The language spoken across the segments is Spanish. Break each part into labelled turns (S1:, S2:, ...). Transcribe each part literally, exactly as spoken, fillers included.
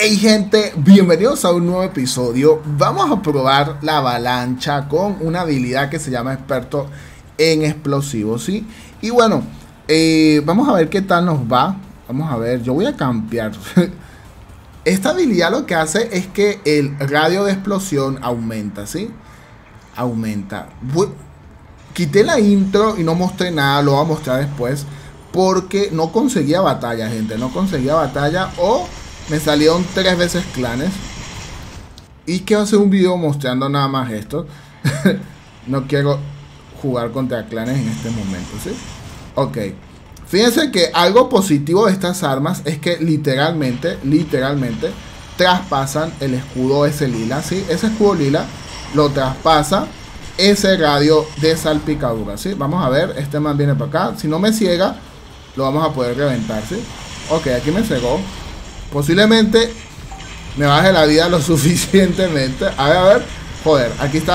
S1: Hey gente, bienvenidos a un nuevo episodio. Vamos a probar la avalancha con una habilidad que se llama experto en explosivos, ¿sí? Y bueno, eh, vamos a ver qué tal nos va. Vamos a ver, yo voy a cambiar. Esta habilidad lo que hace es que el radio de explosión aumenta, ¿sí? Aumenta. Voy... Quité la intro y no mostré nada, lo voy a mostrar después. Porque no conseguía batalla, gente. No conseguía batalla o... me salieron tres veces clanes. Y quiero hacer un video mostrando nada más esto. No quiero jugar contra clanes en este momento, ¿sí? Ok. Fíjense que algo positivo de estas armas es que literalmente, literalmente, traspasan el escudo ese lila, ¿sí? Ese escudo lila lo traspasa ese radio de salpicadura, ¿sí? Vamos a ver, este man viene para acá. Si no me ciega, lo vamos a poder reventar, ¿sí? Ok, aquí me cegó. Posiblemente me baje la vida lo suficientemente. A ver, a ver. Joder, aquí está.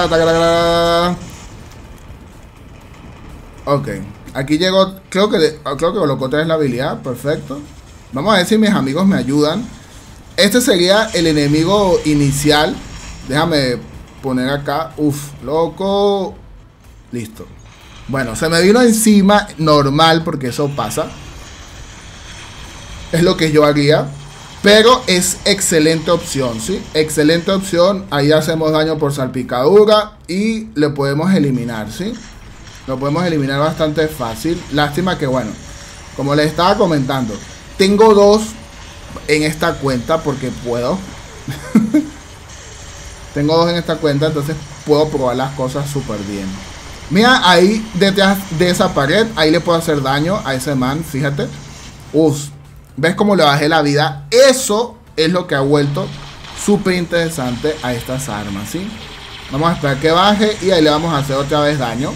S1: Ok, aquí llegó. Creo que, creo que colocó tres la habilidad. Perfecto. Vamos a ver si mis amigos me ayudan. Este sería el enemigo inicial. Déjame poner acá. Uf, loco. Listo. Bueno, se me vino encima. Normal, porque eso pasa. Es lo que yo haría. Pero es excelente opción, ¿sí? Excelente opción. Ahí hacemos daño por salpicadura y le podemos eliminar, ¿sí? Lo podemos eliminar bastante fácil. Lástima que, bueno, como les estaba comentando, tengo dos en esta cuenta porque puedo. Tengo dos en esta cuenta, entonces puedo probar las cosas súper bien. Mira, ahí detrás de esa pared, ahí le puedo hacer daño a ese man, fíjate. Uf. ¿Ves cómo le bajé la vida? Eso es lo que ha vuelto súper interesante a estas armas, ¿sí? Vamos a esperar que baje y ahí le vamos a hacer otra vez daño.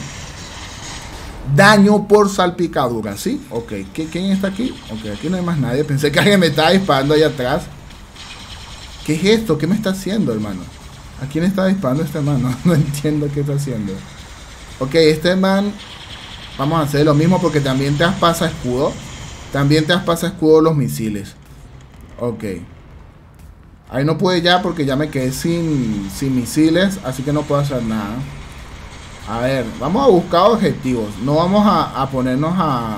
S1: Daño por salpicadura, ¿sí? Ok, ¿quién está aquí? Ok, aquí no hay más nadie. Pensé que alguien me estaba disparando ahí atrás. ¿Qué es esto? ¿Qué me está haciendo, hermano? ¿A quién está disparando este man? No, no entiendo qué está haciendo. Ok, este man... Vamos a hacer lo mismo porque también traspasa escudo. También traspasa escudo los misiles. Ok. Ahí no pude ya porque ya me quedé sin, sin misiles. Así que no puedo hacer nada. A ver, vamos a buscar objetivos. No vamos a, a ponernos a...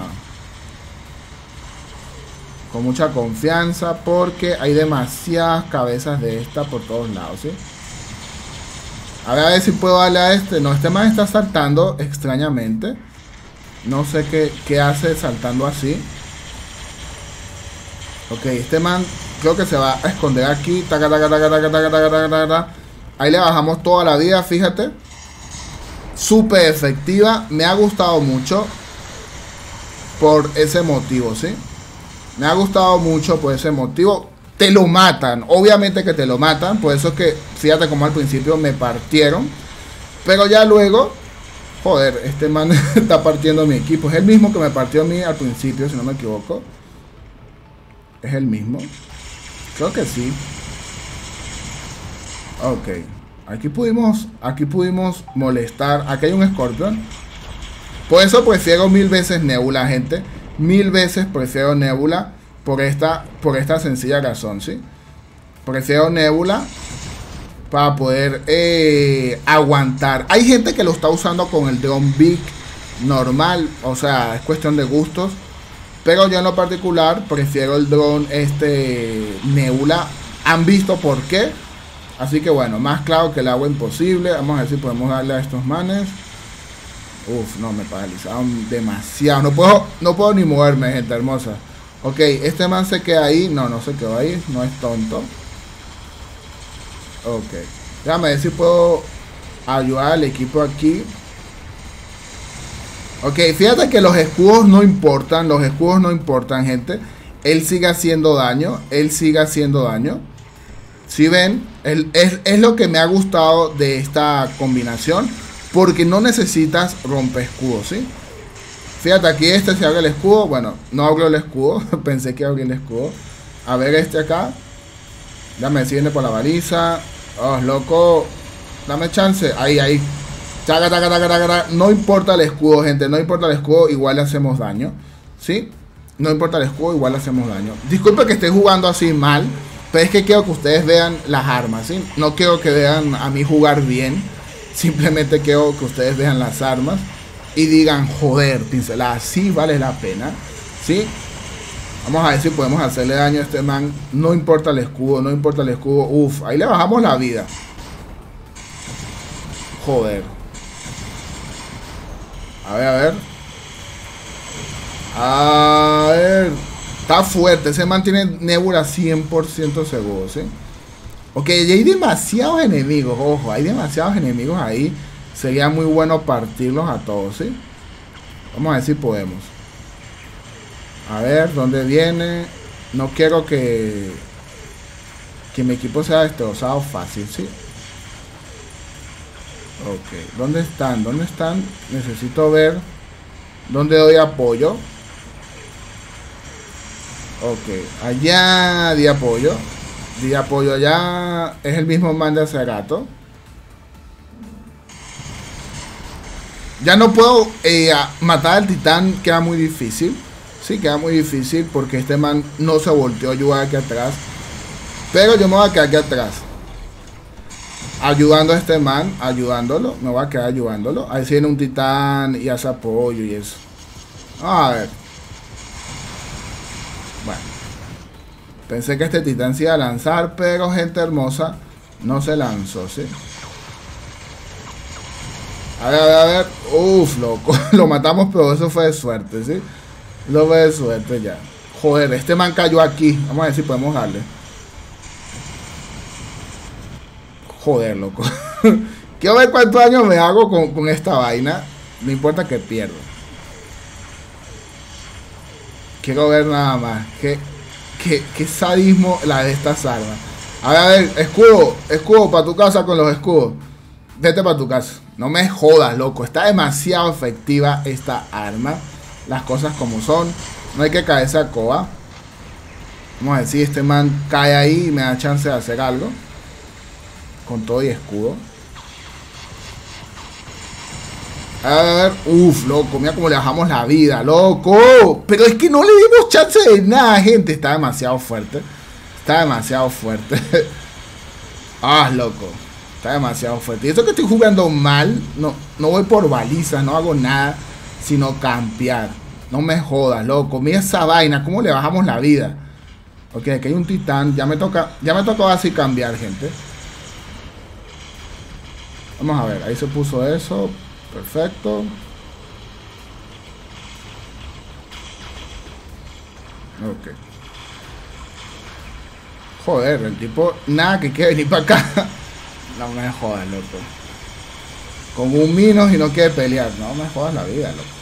S1: con mucha confianza. Porque hay demasiadas cabezas de esta por todos lados, ¿sí? A ver, a ver si puedo darle a este. No, este man está saltando extrañamente. No sé qué, qué hace saltando así. Ok, este man creo que se va a esconder aquí. Taca, taca, taca, taca, taca, taca, taca, taca. Ahí le bajamos toda la vida, fíjate. Súper efectiva. Me ha gustado mucho por ese motivo, ¿sí? Me ha gustado mucho por ese motivo. Te lo matan, obviamente que te lo matan. Por eso es que, fíjate como al principio me partieron. Pero ya luego, joder, este man está partiendo mi equipo. Es el mismo que me partió a mí al principio, si no me equivoco. ¿Es el mismo? Creo que sí. Ok. Aquí pudimos. Aquí pudimos molestar. Aquí hay un escorpión. Por eso prefiero mil veces Nebula, gente. Mil veces prefiero Nebula. Por esta. Por esta sencilla razón, ¿sí? Prefiero Nebula. Para poder eh, aguantar. Hay gente que lo está usando con el Drone Big normal. O sea, es cuestión de gustos. Pero yo en lo particular prefiero el dron este Nebula. Han visto por qué. Así que bueno, más claro que el agua imposible. Vamos a ver si podemos darle a estos manes. Uf, no, me paralizaron demasiado. No puedo, no puedo ni moverme, gente hermosa. Ok, este man se queda ahí. No, no se quedó ahí. No es tonto. Ok. Déjame ver si puedo ayudar al equipo aquí. Ok, fíjate que los escudos no importan. Los escudos no importan, gente. Él sigue haciendo daño. Él sigue haciendo daño. Si ven, él, es, es lo que me ha gustado de esta combinación. Porque no necesitas romper escudos, ¿sí? Fíjate, aquí este se abre el escudo. Bueno, no abrió el escudo. Pensé que abría el escudo. A ver este acá. Dame, si viene por la baliza. Oh, loco. Dame chance. Ahí, ahí. Taca, taca, taca, taca. No importa el escudo, gente. No importa el escudo, igual le hacemos daño. ¿Sí? No importa el escudo, igual le hacemos daño. Disculpe que esté jugando así mal. Pero es que quiero que ustedes vean las armas, ¿sí? No quiero que vean a mí jugar bien. Simplemente quiero que ustedes vean las armas y digan, joder, pincelada, sí vale la pena, ¿sí? Vamos a ver si podemos hacerle daño a este man. No importa el escudo, no importa el escudo. Uf, ahí le bajamos la vida. Joder. A ver, a ver. A ver. Está fuerte. Ese man tiene Nebula cien por ciento seguro, ¿sí? Ok, y hay demasiados enemigos. Ojo, hay demasiados enemigos ahí. Sería muy bueno partirlos a todos, ¿sí? Vamos a ver si podemos. A ver, ¿dónde viene? No quiero que Que mi equipo sea destrozado fácil, ¿sí? Ok, ¿dónde están? ¿Dónde están? Necesito ver dónde doy apoyo. Ok, allá di apoyo. Di apoyo allá. Es el mismo man de hace rato. Ya no puedo eh, matar al titán, queda muy difícil. Sí, queda muy difícil porque este man no se volteó a ayudar aquí atrás. Pero yo me voy a quedar aquí atrás, ayudando a este man, ayudándolo. Me voy a quedar ayudándolo. Ahí viene un titán y hace apoyo y eso. A ver. Bueno. Pensé que este titán se iba a lanzar, pero gente hermosa, no se lanzó, ¿sí? A ver, a ver, a ver. Uf, loco. Lo matamos, pero eso fue de suerte, ¿sí? Lo fue de suerte ya. Joder, este man cayó aquí. Vamos a ver si podemos darle. Joder, loco. Quiero ver cuántos años me hago con, con esta vaina. No importa que pierdo. Quiero ver nada más. Qué, qué, qué sadismo la de estas armas. A ver, a ver, escudo. Escudo para tu casa con los escudos. Vete para tu casa. No me jodas, loco. Está demasiado efectiva esta arma. Las cosas como son. No hay que caerse a coba. Vamos a ver si este man cae ahí y me da chance de hacer algo. Con todo y escudo. A ver, uff, loco, mira cómo le bajamos la vida, loco. Pero es que no le dimos chance de nada, gente. Está demasiado fuerte. Está demasiado fuerte. Ah, loco. Está demasiado fuerte. Y eso que estoy jugando mal. No, no voy por balizas, no hago nada sino campear. No me jodas, loco. Mira esa vaina, cómo le bajamos la vida. Ok, aquí hay un titán. Ya me toca, ya me toca así cambiar, gente. Vamos a ver, ahí se puso eso. Perfecto. Ok. Joder, el tipo, nada que quiere venir para acá. No me jodas, loco. Con un minos y no quiere pelear. No me jodas la vida, loco.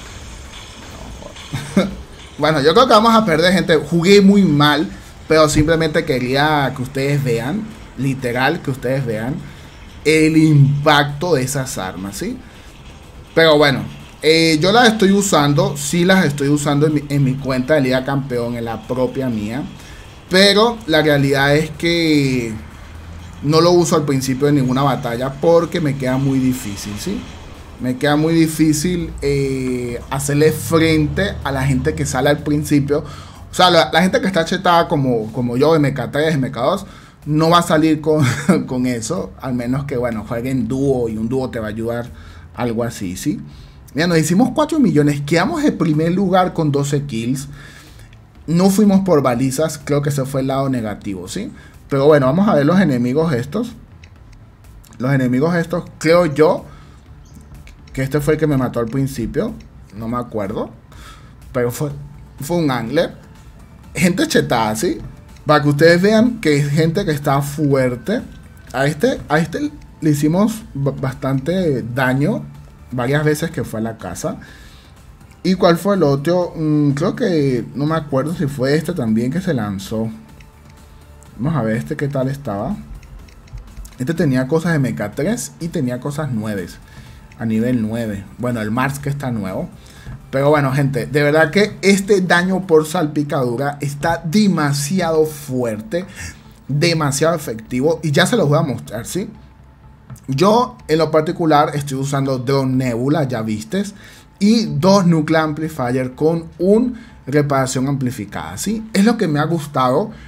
S1: No jodas. Bueno, yo creo que vamos a perder, gente. Jugué muy mal, pero simplemente quería que ustedes vean, literal, que ustedes vean el impacto de esas armas, ¿sí? Pero bueno, eh, yo las estoy usando, sí las estoy usando en mi, en mi cuenta de Liga Campeón, en la propia mía. Pero la realidad es que no lo uso al principio de ninguna batalla porque me queda muy difícil, ¿sí? Me queda muy difícil eh, hacerle frente a la gente que sale al principio. O sea, la, la gente que está chetada como, como yo, M K tres, M K dos, no va a salir con, con eso. Al menos que, bueno, jueguen dúo y un dúo te va a ayudar. Algo así, ¿sí? Mira, nos hicimos cuatro millones. Quedamos en primer lugar con doce kills. No fuimos por balizas. Creo que ese fue el lado negativo, ¿sí? Pero bueno, vamos a ver los enemigos estos. Los enemigos estos, creo yo que este fue el que me mató al principio. No me acuerdo. Pero fue, fue un angler. Gente chetada, ¿sí? Para que ustedes vean que es gente que está fuerte. A este, a este le hicimos bastante daño varias veces que fue a la casa. ¿Y cuál fue el otro? Mm, creo que no me acuerdo si fue este también que se lanzó. Vamos a ver este qué tal estaba. Este tenía cosas de M K tres y tenía cosas nuevas. A nivel nueve. Bueno, el Mars que está nuevo. Pero bueno, gente, de verdad que este daño por salpicadura está demasiado fuerte. Demasiado efectivo. Y ya se los voy a mostrar, ¿sí? Yo, en lo particular, estoy usando Drone Nebula, ya vistes, y dos Nuclear Amplifier con un reparación amplificada, ¿sí? Es lo que me ha gustado,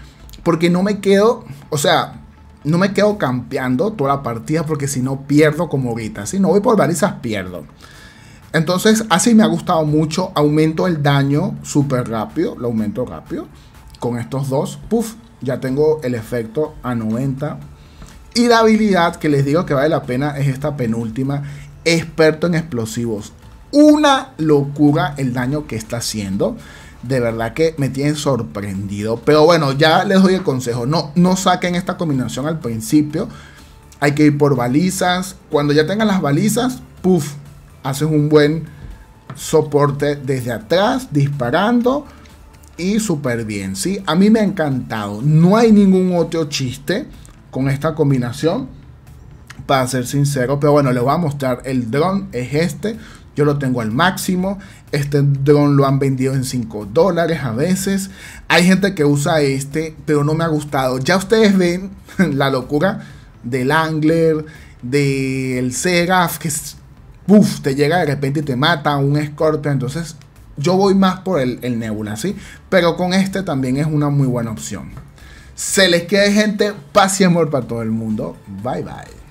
S1: porque no me quedo, o sea, no me quedo campeando toda la partida, porque si no pierdo como ahorita. Si no voy por balizas, pierdo. Entonces, así me ha gustado mucho. Aumento el daño súper rápido, lo aumento rápido. Con estos dos, puff, ya tengo el efecto a noventa. Y la habilidad que les digo que vale la pena es esta penúltima, experto en explosivos. Una locura el daño que está haciendo. De verdad que me tiene sorprendido. Pero bueno, ya les doy el consejo. No, no saquen esta combinación al principio. Hay que ir por balizas. Cuando ya tengan las balizas, puff, haces un buen soporte desde atrás, disparando. Y súper bien, ¿sí? A mí me ha encantado. No hay ningún otro chiste con esta combinación, para ser sincero. Pero bueno, les voy a mostrar. El dron es este. Yo lo tengo al máximo. Este dron lo han vendido en cinco dólares a veces. Hay gente que usa este, pero no me ha gustado. Ya ustedes ven la locura del Angler, del Seraph, que es, uf, te llega de repente y te mata, un Scorpion. Entonces yo voy más por el, el Nebula, ¿sí? Pero con este también es una muy buena opción. Se les quede, gente. Paz y amor para todo el mundo. Bye bye.